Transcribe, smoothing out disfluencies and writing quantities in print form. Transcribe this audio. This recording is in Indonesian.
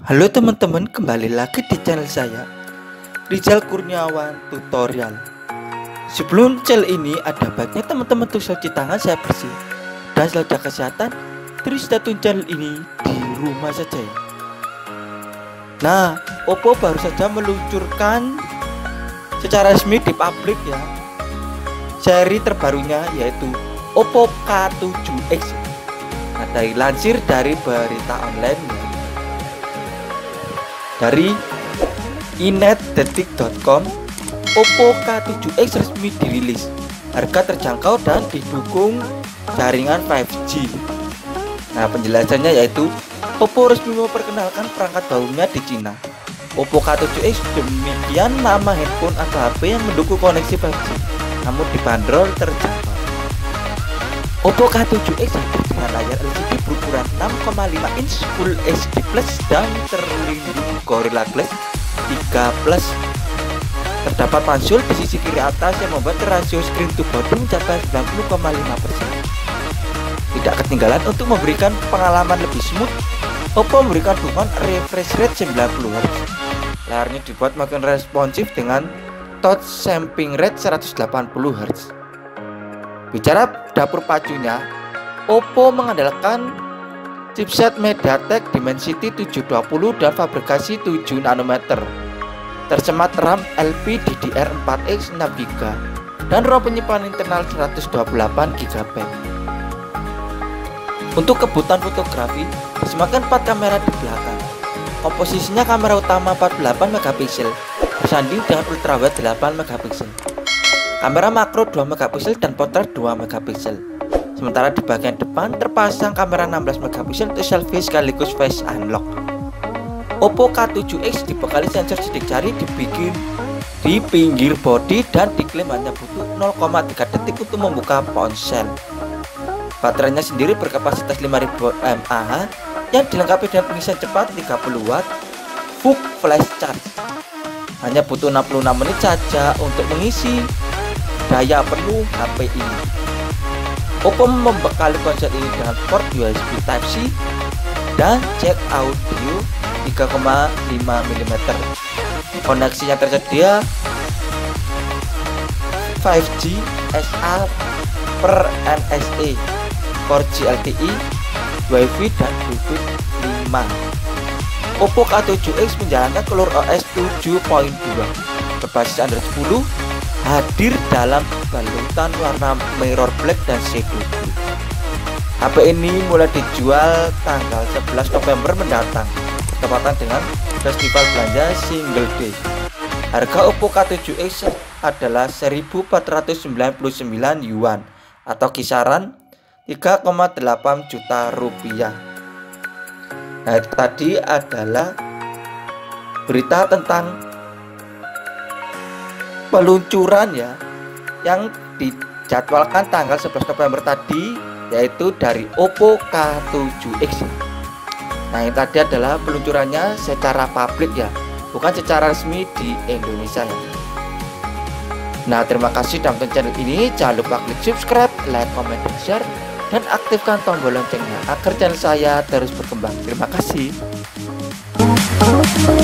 Halo teman-teman, kembali lagi di channel saya, Rizal Kurniawan Tutorial. Sebelum channel ini ada baiknya teman-teman tuh cuci tangan saya bersih dan selalu jaga kesehatan. Terus tonton channel ini di rumah saja ya. Nah, Oppo baru saja meluncurkan secara resmi di publik ya seri terbarunya, yaitu Oppo K7X. Nah, dilansir dari berita online ya, dari inetdetik.com, Oppo K7X resmi dirilis. Harga terjangkau dan didukung jaringan 5G. Nah, penjelasannya yaitu Oppo resmi memperkenalkan perangkat barunya di Cina. Oppo K7X demikian nama handphone atau HP yang mendukung koneksi 5G, namun dibanderol terjangkau. Oppo K7X hadir dengan layar LCD berukuran 6,5 inch Full HD Plus dan terlindung Gorilla Glass 3 Plus. Terdapat pansul di sisi kiri atas yang membuat rasio screen to body mencapai 90,5%. Tidak ketinggalan untuk memberikan pengalaman lebih smooth, Oppo memberikan dukungan refresh rate 90 Hz. Layarnya dibuat makin responsif dengan touch sampling rate 180 Hz. Bicara dapur pacunya, Oppo mengandalkan chipset MediaTek Dimensity 720 dan fabrikasi 7 nanometer. Tersemat RAM LPDDR4X 6GB dan ROM penyimpanan internal 128 GB. Untuk kebutuhan fotografi, disematkan 4 kamera di belakang. Komposisinya kamera utama 48 megapiksel bersanding dengan ultrawide 8 megapiksel. Kamera makro 2 megapiksel dan potret 2 megapiksel. Sementara di bagian depan terpasang kamera 16 megapiksel untuk selfie sekaligus face unlock. Oppo K7X dibekali sensor sidik jari dibikin di pinggir bodi dan diklaim hanya butuh 0,3 detik untuk membuka ponsel. Baterainya sendiri berkapasitas 5000 mAh yang dilengkapi dengan pengisian cepat 30 watt full flash charge. Hanya butuh 66 menit saja untuk mengisi daya penuh HP ini. Oppo membekali ponsel ini dengan port USB Type-C dan jack audio 3,5 mm. Koneksi yang tersedia 5G SA per NSE, 4G LTE, Wi-Fi dan Bluetooth 5. Oppo K7X menjalankan ColorOS 7.2 berbasis Android 10, hadir dalam balutan warna mirror black dan shadow blue. HP ini mulai dijual tanggal 11 November mendatang, bertepatan dengan festival belanja Single Day. Harga Oppo K7X adalah 1.499 yuan atau kisaran 3,8 juta rupiah. Nah, itu tadi adalah berita tentang peluncuran ya yang dijadwalkan tanggal 11 November tadi, yaitu dari Oppo K7X. Nah, ini tadi adalah peluncurannya secara publik ya, bukan secara resmi di Indonesia ya. Nah, terima kasih sudah menonton channel ini. Jangan lupa klik subscribe, like, comment, dan share, dan aktifkan tombol loncengnya agar channel saya terus berkembang. Terima kasih.